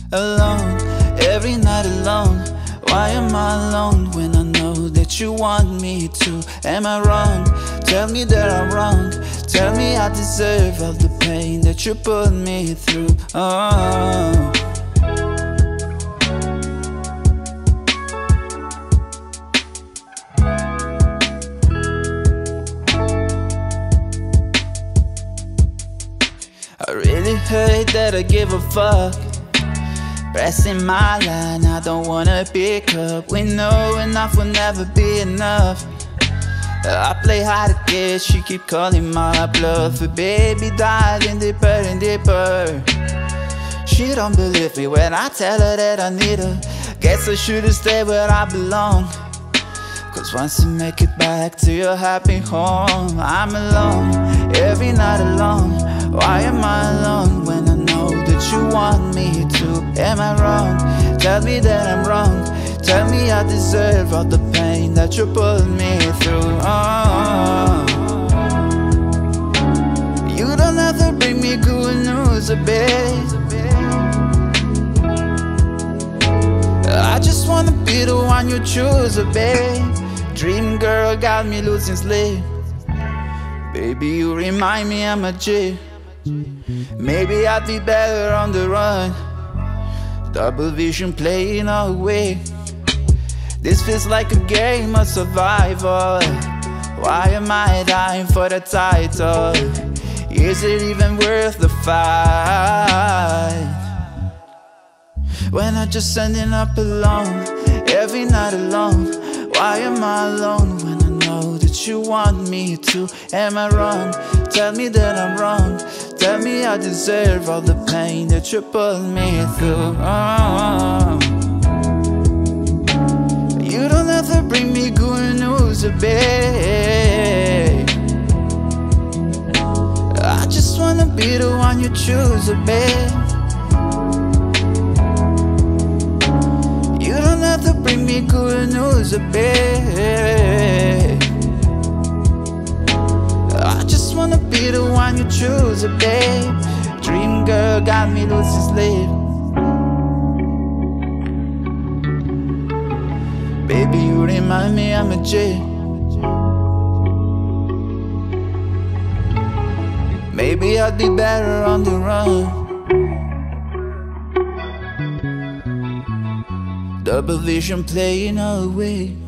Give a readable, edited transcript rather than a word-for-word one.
Alone, every night alone. Why am I alone when I know that you want me to? Am I wrong? Tell me that I'm wrong. Tell me I deserve all the pain that you put me through. Oh. I really hate that I give a fuck. Pressing my line, I don't wanna pick up. We know enough will never be enough. I play hard to get, she keep calling my bluff. But baby darling, deeper and deeper. She don't believe me when I tell her that I need her. Guess I should've stayed where I belong. Cause once you make it back to your happy home, I'm alone, every night alone. Why am I alone when I know that you want me to? Am I wrong? Tell me that I'm wrong. Tell me I deserve all the pain that you put me through. Oh. You don't have to bring me good news, babe. I just wanna be the one you choose, babe. Dream girl got me losing sleep. Baby, you remind me I'm a G. Maybe I'd be better on the run. Double vision playing away. This feels like a game of survival. Why am I dying for the title? Is it even worth the fight? When I'm just ending up alone, every night alone. Why am I alone when I know that you want me to? Am I wrong? Tell me that I'm wrong. Tell me I deserve all the pain that you put me through. Oh. You don't have to bring me good news, babe. I just wanna be the one you choose, babe. You don't have to bring me good news, babe. I just wanna be the one you choose, babe. Dream girl got me losing sleep. Baby, you remind me I'm a J. Maybe I'd be better on the run. Double vision playing away.